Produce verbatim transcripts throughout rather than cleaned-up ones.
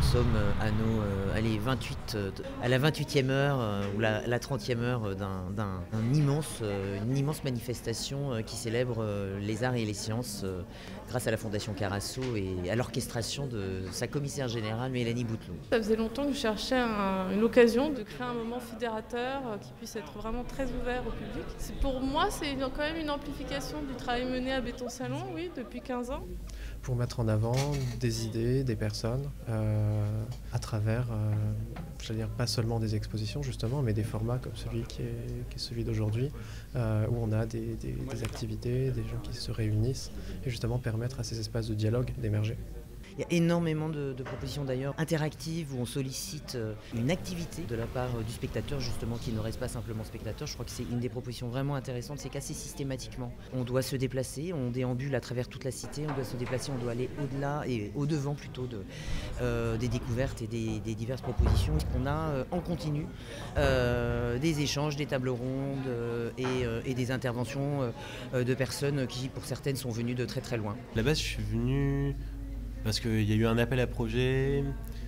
sommes à, nos, euh, allez, vingt-huit, euh, à la vingt-huitième heure euh, ou la, la trentième heure d'un, d'un, d'un immense, euh, une immense manifestation euh, qui célèbre euh, les arts et les sciences euh, grâce à la Fondation Carasso et à l'orchestration de sa commissaire générale Mélanie Bouteloup. Ça faisait longtemps que je cherchais un, une occasion de créer un moment fédérateur euh, qui puisse être vraiment très ouvert au public. C'est, pour moi, c'est une, quand même une amplification du travail mené à Béton Salon, oui, depuis quinze ans. Pour mettre en avant des idées, des personnes, euh, à travers, euh, je veux dire, pas seulement des expositions justement, mais des formats comme celui qui est, qui est celui d'aujourd'hui, euh, où on a des, des, des activités, des gens qui se réunissent, et justement permettre à ces espaces de dialogue d'émerger. Il y a énormément de, de propositions d'ailleurs interactives où on sollicite une activité de la part du spectateur justement qui ne reste pas simplement spectateur. Je crois que c'est une des propositions vraiment intéressantes, c'est qu'assez systématiquement on doit se déplacer, on déambule à travers toute la cité, on doit se déplacer, on doit aller au-delà et au-devant plutôt de, euh, des découvertes et des, des diverses propositions. On a euh, en continu euh, des échanges, des tables rondes euh, et, euh, et des interventions euh, de personnes qui pour certaines sont venues de très très loin. À la base je suis venu parce qu'il y a eu un appel à projet,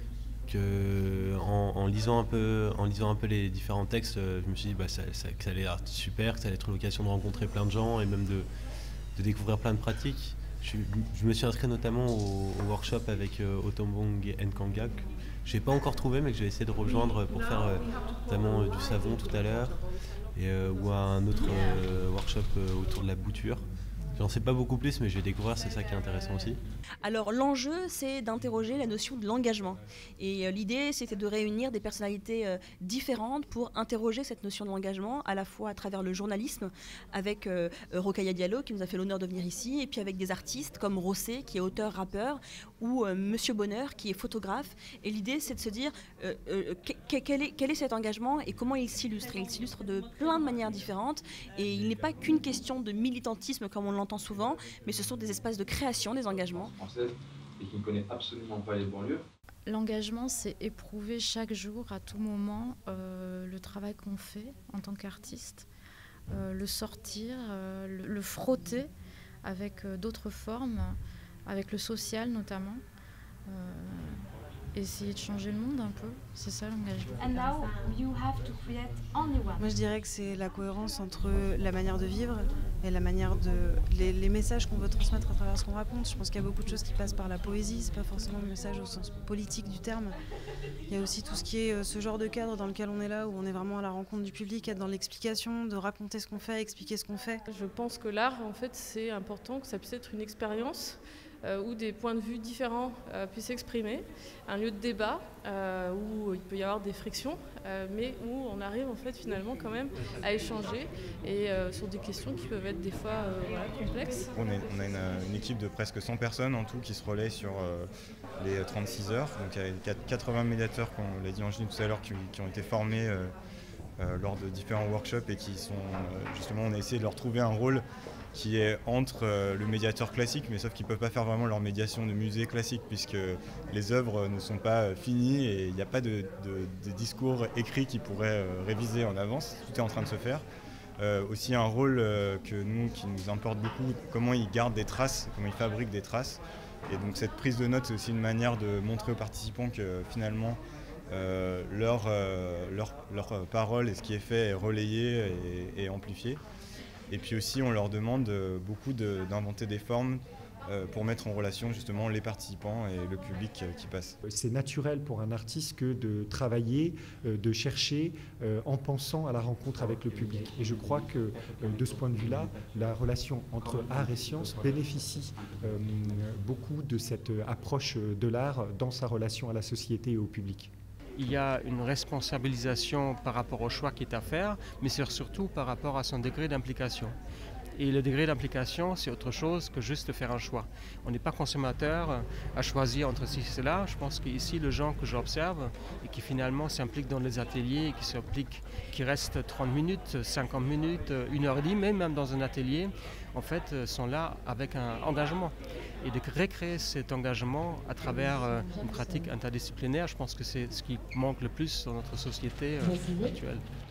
que, en, en, lisant un peu, en lisant un peu les différents textes, je me suis dit bah, ça, ça, que ça allait être super, que ça allait être l'occasion de rencontrer plein de gens et même de, de découvrir plein de pratiques. Je, je me suis inscrit notamment au, au workshop avec euh, Otombong Nkanga, que je n'ai pas encore trouvé mais que je vais essayer de rejoindre pour faire euh, notamment euh, du savon tout à l'heure, et, euh, ou à un autre euh, workshop euh, autour de la bouture. J'en sais pas beaucoup plus, mais je vais découvrir, c'est ça qui est intéressant aussi. Alors l'enjeu, c'est d'interroger la notion de l'engagement. Et euh, l'idée, c'était de réunir des personnalités euh, différentes pour interroger cette notion de l'engagement, à la fois à travers le journalisme, avec euh, Rokhaya Diallo, qui nous a fait l'honneur de venir ici, et puis avec des artistes comme Rossé, qui est auteur-rappeur, ou euh, Monsieur Bonheur, qui est photographe. Et l'idée, c'est de se dire euh, euh, que, quel, est, quel est cet engagement et comment il s'illustre. Et il s'illustre de plein de manières différentes. Et il n'est pas qu'une question de militantisme, comme on l'entend souvent, mais ce sont des espaces de création, des engagements. Française et qui ne connaît absolument pas les banlieues. L'engagement, c'est éprouver chaque jour, à tout moment, euh, le travail qu'on fait en tant qu'artiste, euh, le sortir, euh, le, le frotter avec euh, d'autres formes, avec le social notamment. Euh, Essayer de changer le monde un peu, c'est ça l'engagement. And now you have to create only one. Moi je dirais que c'est la cohérence entre la manière de vivre et la manière de... les, les messages qu'on veut transmettre à travers ce qu'on raconte. Je pense qu'il y a beaucoup de choses qui passent par la poésie, c'est pas forcément le message au sens politique du terme. Il y a aussi tout ce qui est ce genre de cadre dans lequel on est là, où on est vraiment à la rencontre du public, être dans l'explication, de raconter ce qu'on fait, expliquer ce qu'on fait. Je pense que l'art, en fait, c'est important que ça puisse être une expérience Euh, où des points de vue différents euh, puissent s'exprimer, un lieu de débat euh, où il peut y avoir des frictions, euh, mais où on arrive en fait finalement quand même à échanger et euh, sur des questions qui peuvent être des fois euh, voilà, complexes. On, est, on a une, une équipe de presque cent personnes en tout qui se relaie sur euh, les trente-six heures, donc il y a quatre-vingts médiateurs, comme on l'a dit Angéline tout à l'heure, qui, qui ont été formés euh, euh, lors de différents workshops et qui sont euh, justement, on a essayé de leur trouver un rôle qui est entre euh, le médiateur classique, mais sauf qu'ils ne peuvent pas faire vraiment leur médiation de musée classique, puisque les œuvres ne sont pas euh, finies et il n'y a pas de, de, de discours écrits qui pourraient euh, réviser en avance. Tout est en train de se faire. Euh, aussi un rôle euh, que nous, qui nous importe beaucoup, comment ils gardent des traces, comment ils fabriquent des traces. Et donc cette prise de notes, c'est aussi une manière de montrer aux participants que finalement, euh, leur, euh, leur, leur parole et ce qui est fait est relayé et, et amplifié. Et puis aussi, on leur demande beaucoup de, d'inventer des formes euh, pour mettre en relation justement les participants et le public qui passe. C'est naturel pour un artiste que de travailler, euh, de chercher euh, en pensant à la rencontre avec le public. Et je crois que euh, de ce point de vue-là, la relation entre art et science bénéficie euh, beaucoup de cette approche de l'art dans sa relation à la société et au public. Il y a une responsabilisation par rapport au choix qui est à faire, mais c'est surtout par rapport à son degré d'implication. Et le degré d'implication, c'est autre chose que juste faire un choix. On n'est pas consommateur à choisir entre ci et cela. Je pense qu'ici, les gens que j'observe et qui finalement s'impliquent dans les ateliers, qui s'impliquent, qui restent trente minutes, cinquante minutes, une heure et demie, même dans un atelier, en fait, sont là avec un engagement. Et de recréer cet engagement à travers une pratique interdisciplinaire, je pense que c'est ce qui manque le plus dans notre société actuelle.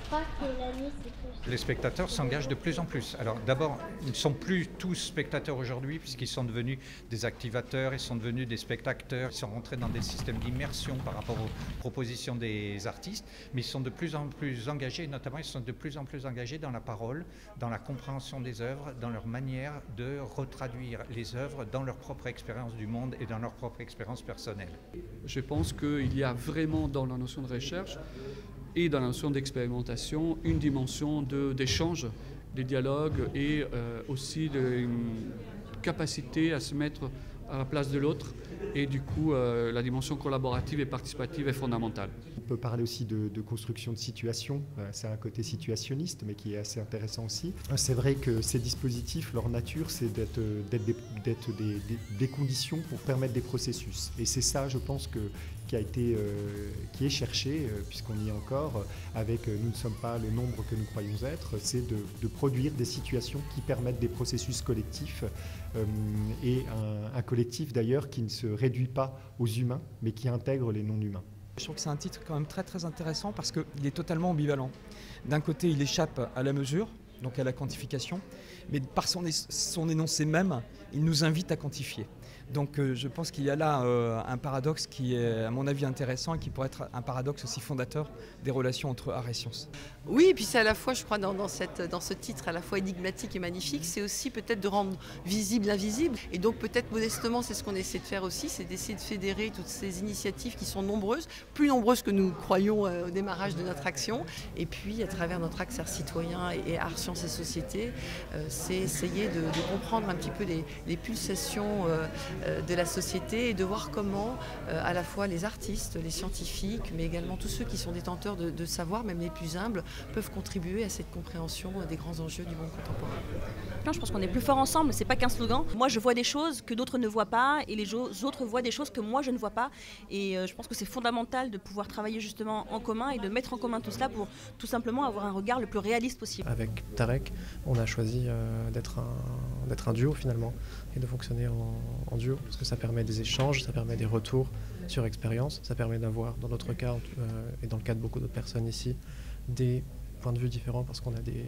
crois que la nuit, c'est plus... Les spectateurs s'engagent de plus en plus. Alors d'abord, ils ne sont plus tous spectateurs aujourd'hui puisqu'ils sont devenus des activateurs, ils sont devenus des spectateurs, ils sont rentrés dans des systèmes d'immersion par rapport aux propositions des artistes, mais ils sont de plus en plus engagés, notamment ils sont de plus en plus engagés dans la parole, dans la compréhension des œuvres, dans leur manière de retraduire les œuvres dans leur propre expérience du monde et dans leur propre expérience personnelle. Je pense qu'il y a vraiment dans la notion de recherche et dans la notion d'expérimentation une dimension d'échange, de, de dialogue et euh, aussi de, une capacité à se mettre à la place de l'autre. Et du coup, euh, la dimension collaborative et participative est fondamentale. On peut parler aussi de, de construction de situation. C'est un côté situationniste, mais qui est assez intéressant aussi. C'est vrai que ces dispositifs, leur nature, c'est d'être des, des, des, des conditions pour permettre des processus. Et c'est ça, je pense, que, qui, a été, euh, qui est cherché, euh, puisqu'on y est encore, avec euh, nous ne sommes pas le nombre que nous croyons être, c'est de, de produire des situations qui permettent des processus collectifs, euh, et un, un collectif d'ailleurs qui ne se réduit pas aux humains, mais qui intègre les non-humains. Je trouve que c'est un titre quand même très très intéressant parce qu'il est totalement ambivalent. D'un côté, il échappe à la mesure, donc à la quantification, mais par son, son énoncé même, il nous invite à quantifier. Donc euh, je pense qu'il y a là euh, un paradoxe qui est à mon avis intéressant et qui pourrait être un paradoxe aussi fondateur des relations entre art et sciences. Oui, et puis c'est à la fois, je crois, dans, dans, cette, dans ce titre à la fois énigmatique et magnifique, c'est aussi peut-être de rendre visible l'invisible. Et donc peut-être modestement, c'est ce qu'on essaie de faire aussi, c'est d'essayer de fédérer toutes ces initiatives qui sont nombreuses, plus nombreuses que nous croyons euh, au démarrage de notre action. Et puis à travers notre axe art citoyen et, et art, sciences et société, euh, c'est essayer de, de comprendre un petit peu les, les pulsations euh, de la société et de voir comment euh, à la fois les artistes, les scientifiques, mais également tous ceux qui sont détenteurs de, de savoir, même les plus humbles, peuvent contribuer à cette compréhension des grands enjeux du monde contemporain. Non, je pense qu'on est plus fort ensemble, c'est pas qu'un slogan. Moi je vois des choses que d'autres ne voient pas et les autres voient des choses que moi je ne vois pas. Et euh, je pense que c'est fondamental de pouvoir travailler justement en commun et de mettre en commun tout cela pour tout simplement avoir un regard le plus réaliste possible. Avec Tarek, on a choisi euh, d'être un, d'être un duo finalement et de fonctionner en, en duo parce que ça permet des échanges, ça permet des retours sur expérience, ça permet d'avoir dans notre cas euh, et dans le cas de beaucoup d'autres personnes ici des points de vue différents parce qu'on a des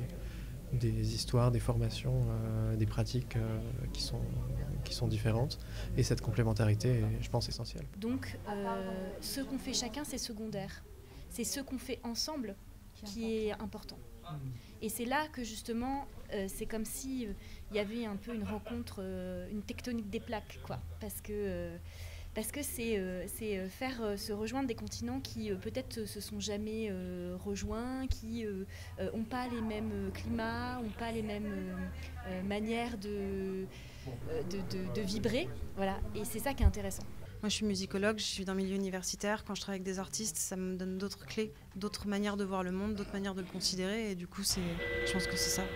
des histoires, des formations, euh, des pratiques euh, qui sont, qui sont différentes. Et cette complémentarité est, je pense, essentielle. Donc, euh, ce qu'on fait chacun, c'est secondaire. C'est ce qu'on fait ensemble qui est important. Et c'est là que, justement, euh, c'est comme si il euh, y avait un peu une rencontre, euh, une tectonique des plaques, quoi. Parce que... Euh, Parce que c'est euh, faire euh, se rejoindre des continents qui euh, peut-être se sont jamais euh, rejoints, qui n'ont euh, pas les mêmes euh, climats, n'ont pas les mêmes euh, euh, manières de, euh, de, de, de vibrer. Voilà. Et c'est ça qui est intéressant. Moi, je suis musicologue, je suis dans le milieu universitaire. Quand je travaille avec des artistes, ça me donne d'autres clés, d'autres manières de voir le monde, d'autres manières de le considérer. Et du coup, je pense que c'est ça.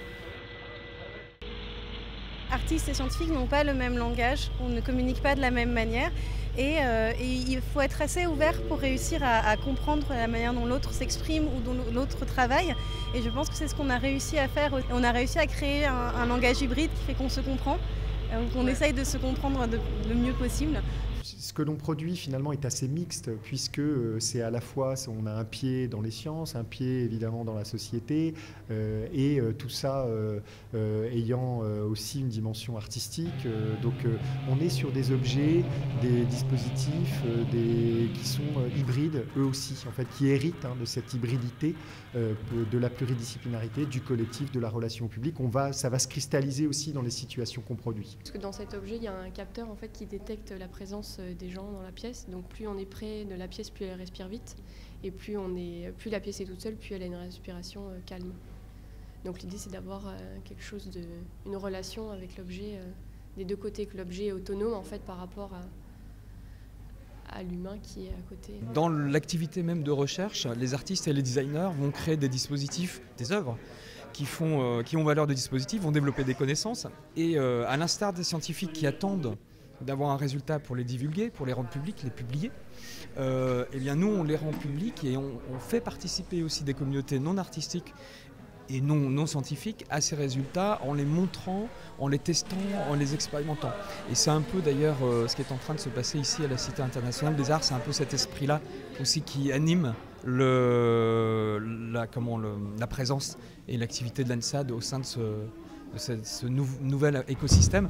Artistes et scientifiques n'ont pas le même langage, on ne communique pas de la même manière et, euh, et il faut être assez ouvert pour réussir à, à comprendre la manière dont l'autre s'exprime ou dont l'autre travaille et je pense que c'est ce qu'on a réussi à faire. On a réussi à créer un, un langage hybride qui fait qu'on se comprend, donc on ouais. essaye de se comprendre de, le mieux possible. Ce que l'on produit finalement est assez mixte puisque c'est à la fois, on a un pied dans les sciences, un pied évidemment dans la société euh, et euh, tout ça euh, euh, ayant euh, aussi une dimension artistique. Euh, donc euh, on est sur des objets, des dispositifs euh, des, qui sont euh, hybrides eux aussi, en fait, qui héritent hein, de cette hybridité, euh, de la pluridisciplinarité, du collectif, de la relation au public. On va, ça va se cristalliser aussi dans les situations qu'on produit. Parce que dans cet objet, il y a un capteur en fait, qui détecte la présence des gens dans la pièce, donc plus on est près de la pièce, plus elle respire vite, et plus, on est, plus la pièce est toute seule, plus elle a une respiration euh, calme. Donc l'idée c'est d'avoir euh, quelque chose de, une relation avec l'objet euh, des deux côtés, que l'objet est autonome en fait par rapport à, à l'humain qui est à côté. Dans l'activité même de recherche, les artistes et les designers vont créer des dispositifs, des œuvres, qui, font, euh, qui ont valeur de dispositif, vont développer des connaissances, et euh, à l'instar des scientifiques qui attendent d'avoir un résultat pour les divulguer, pour les rendre publics, les publier, euh, eh bien nous on les rend publics et on, on fait participer aussi des communautés non artistiques et non, non scientifiques à ces résultats en les montrant, en les testant, en les expérimentant. Et c'est un peu d'ailleurs euh, ce qui est en train de se passer ici à la Cité internationale des arts, c'est un peu cet esprit-là aussi qui anime le, la, comment, le, la présence et l'activité de l'ANSAD au sein de ce, de ce, ce nou, nouvel écosystème.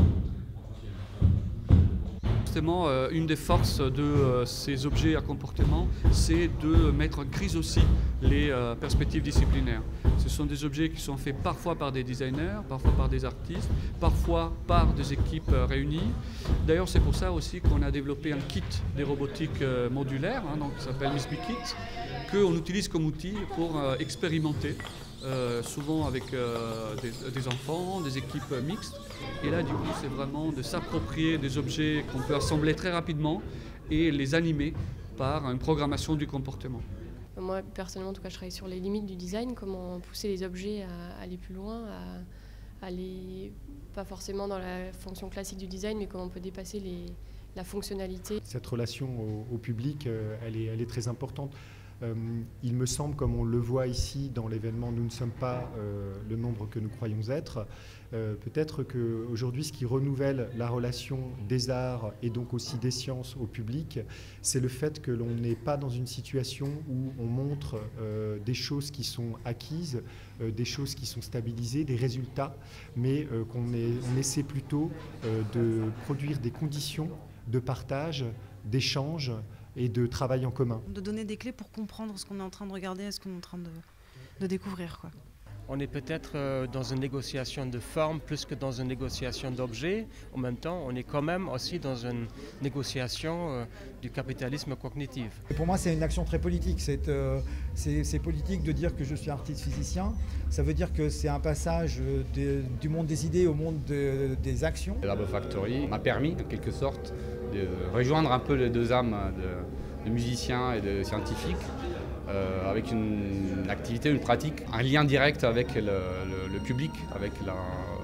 Justement, euh, une des forces de euh, ces objets à comportement, c'est de mettre en crise aussi les euh, perspectives disciplinaires. Ce sont des objets qui sont faits parfois par des designers, parfois par des artistes, parfois par des équipes euh, réunies. D'ailleurs, c'est pour ça aussi qu'on a développé un kit des robotiques euh, modulaires, hein, donc, qui s'appelle Misby Kit, qu'on utilise comme outil pour euh, expérimenter. Euh, souvent avec euh, des, des enfants, des équipes euh, mixtes. Et là, du coup, c'est vraiment de s'approprier des objets qu'on peut assembler très rapidement et les animer par une programmation du comportement. Moi, personnellement, en tout cas, je travaille sur les limites du design, comment pousser les objets à aller plus loin, à aller, pas forcément dans la fonction classique du design, mais comment on peut dépasser les, la fonctionnalité. Cette relation au, au public, euh, elle est, elle est très importante. Euh, il me semble, comme on le voit ici dans l'événement, nous ne sommes pas euh, le nombre que nous croyons être. Euh, peut-être qu'aujourd'hui, ce qui renouvelle la relation des arts et donc aussi des sciences au public, c'est le fait que l'on n'est pas dans une situation où on montre euh, des choses qui sont acquises, euh, des choses qui sont stabilisées, des résultats, mais euh, qu'on on essaie plutôt euh, de produire des conditions de partage, d'échange, et de travail en commun. De donner des clés pour comprendre ce qu'on est en train de regarder et ce qu'on est en train de, de découvrir, quoi. On est peut-être dans une négociation de forme plus que dans une négociation d'objets. En même temps, on est quand même aussi dans une négociation du capitalisme cognitif. Et pour moi, c'est une action très politique. C'est euh, politique de dire que je suis artiste physicien. Ça veut dire que c'est un passage de, du monde des idées au monde de, des actions. Labo Factory m'a permis, en quelque sorte, de rejoindre un peu les deux âmes de, de musiciens et de scientifiques. Euh, avec une, une activité, une pratique, un lien direct avec le, le, le public, avec la,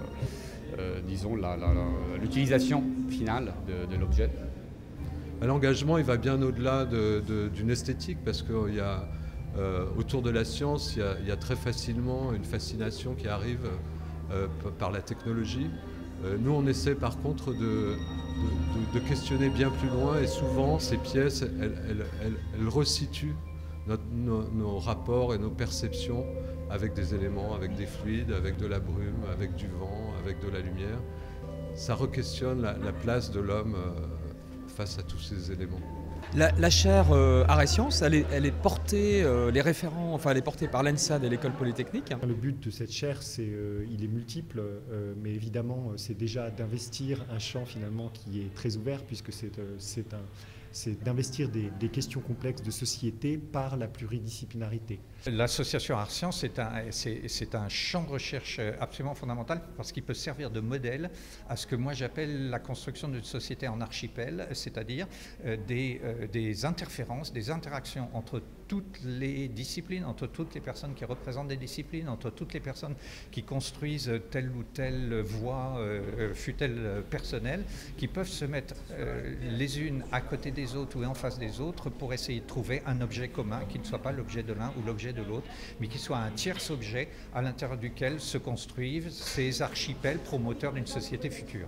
euh, disons, l'utilisation finale de, de l'objet. L'engagement, il va bien au-delà de, de, d'une esthétique, parce qu'il y a, euh, autour de la science, il y, a, il y a très facilement une fascination qui arrive euh, par la technologie. Euh, nous, on essaie par contre de, de, de, de questionner bien plus loin, et souvent, ces pièces, elles, elles, elles, elles resituent Notre, nos, nos rapports et nos perceptions avec des éléments, avec des fluides, avec de la brume, avec du vent, avec de la lumière. Ça re-questionne la, la place de l'homme euh, face à tous ces éléments. La, la chaire euh, Arts et Sciences, elle est, elle est portée, euh, les référents, enfin elle est portée par l'ANSAD et l'École Polytechnique. Le but de cette chaire, c'est, euh, il est multiple, euh, mais évidemment, c'est déjà d'investir un champ finalement qui est très ouvert, puisque c'est euh, c'est un c'est d'investir des, des questions complexes de société par la pluridisciplinarité. L'association Arts Sciences, c'est un, c'est un champ de recherche absolument fondamental parce qu'il peut servir de modèle à ce que moi j'appelle la construction d'une société en archipel, c'est-à-dire euh, des, euh, des interférences, des interactions entre toutes les disciplines, entre toutes les personnes qui représentent des disciplines, entre toutes les personnes qui construisent telle ou telle voie, euh, fut-elle personnelle, qui peuvent se mettre euh, les unes à côté des autres ou en face des autres pour essayer de trouver un objet commun qui ne soit pas l'objet de l'un ou l'objet de l'autre, mais qui soit un tiers objet à l'intérieur duquel se construisent ces archipels promoteurs d'une société future.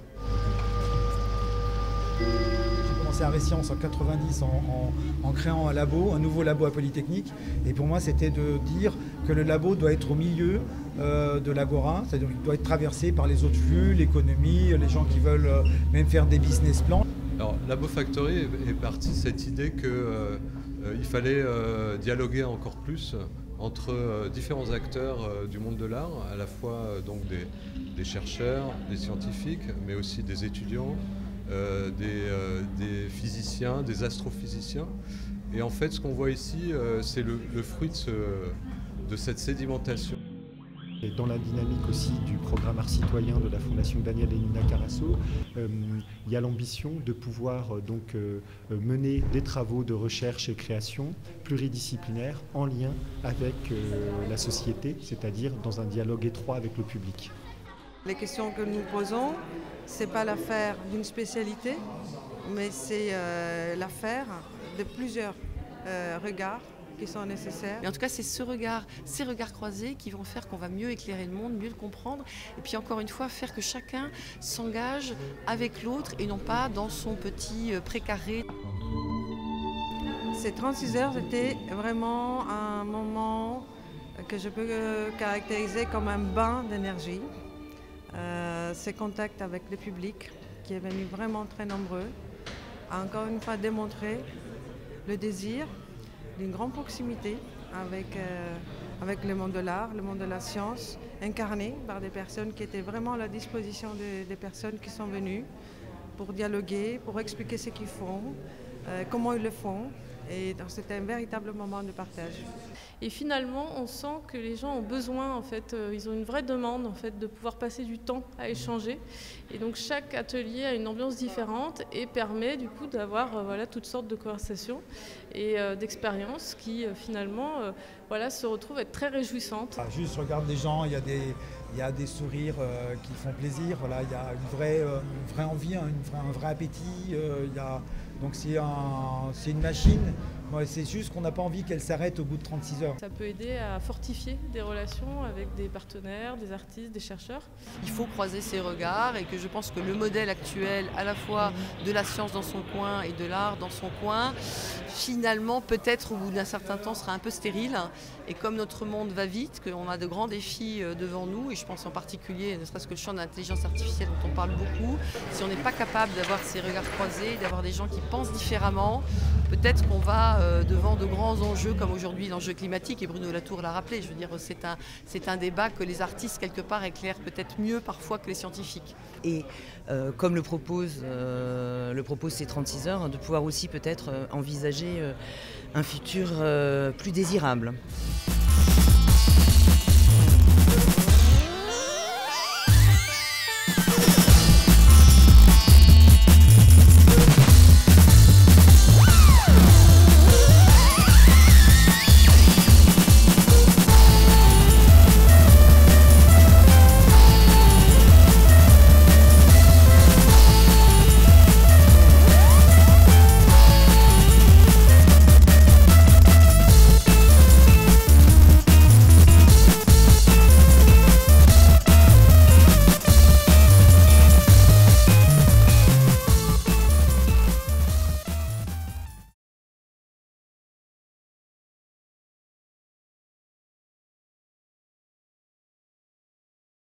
J'ai commencé Arts et Sciences en quatre-vingt-dix en, en, en créant un labo, un nouveau labo à Polytechnique, et pour moi c'était de dire que le labo doit être au milieu euh, de l'agora, c'est-à-dire qu'il doit être traversé par les autres flux, l'économie, les gens qui veulent euh, même faire des business plans. Alors, Labo Factory est partie de cette idée qu'il euh, euh, fallait euh, dialoguer encore plus entre euh, différents acteurs euh, du monde de l'art, à la fois euh, donc des, des chercheurs, des scientifiques, mais aussi des étudiants, euh, des, euh, des physiciens, des astrophysiciens. Et en fait, ce qu'on voit ici, euh, c'est le, le fruit de, ce, de cette sédimentation. Et dans la dynamique aussi du programme Art Citoyen de la Fondation Daniel et Nina Carasso, euh, il y a l'ambition de pouvoir euh, donc, euh, mener des travaux de recherche et création pluridisciplinaires en lien avec euh, la société, c'est-à-dire dans un dialogue étroit avec le public. Les questions que nous posons, ce n'est pas l'affaire d'une spécialité, mais c'est euh, l'affaire de plusieurs euh, regards qui sont nécessaires. Mais en tout cas, c'est ce regard, ces regards croisés qui vont faire qu'on va mieux éclairer le monde, mieux le comprendre, et puis encore une fois, faire que chacun s'engage avec l'autre et non pas dans son petit précaré. Ces trente-six heures, c'était vraiment un moment que je peux caractériser comme un bain d'énergie. Euh, ces contacts avec le public, qui est venu vraiment très nombreux, a encore une fois démontré le désir d'une grande proximité avec, euh, avec le monde de l'art, le monde de la science, incarné par des personnes qui étaient vraiment à la disposition des, des personnes qui sont venues pour dialoguer, pour expliquer ce qu'ils font, euh, comment ils le font. Et c'était un véritable moment de partage. Et finalement, on sent que les gens ont besoin, en fait, euh, ils ont une vraie demande en fait, de pouvoir passer du temps à échanger. Et donc chaque atelier a une ambiance différente et permet du coup d'avoir euh, voilà, toutes sortes de conversations et euh, d'expériences qui euh, finalement euh, voilà, se retrouvent être très réjouissantes. Ah, juste regarde les gens, il y a des, il y a des sourires euh, qui font plaisir, voilà, il y a une vraie, euh, une vraie envie, hein, une vraie, un vrai appétit. Euh, il y a, donc c'est un, c'est une machine. C'est juste qu'on n'a pas envie qu'elle s'arrête au bout de trente-six heures. Ça peut aider à fortifier des relations avec des partenaires, des artistes, des chercheurs. Il faut croiser ces regards et que je pense que le modèle actuel, à la fois de la science dans son coin et de l'art dans son coin, finalement peut-être au bout d'un certain temps sera un peu stérile. Et comme notre monde va vite, qu'on a de grands défis devant nous, et je pense en particulier, ne serait-ce que le champ de l'intelligence artificielle dont on parle beaucoup, si on n'est pas capable d'avoir ces regards croisés, d'avoir des gens qui pensent différemment, peut-être qu'on va euh, devant de grands enjeux comme aujourd'hui l'enjeu climatique, et Bruno Latour l'a rappelé, je veux dire c'est un, c'est un débat que les artistes quelque part éclairent peut-être mieux parfois que les scientifiques. Et euh, comme le propose, euh, le propose ces trente-six heures, de pouvoir aussi peut-être euh, envisager euh, un futur euh, plus désirable.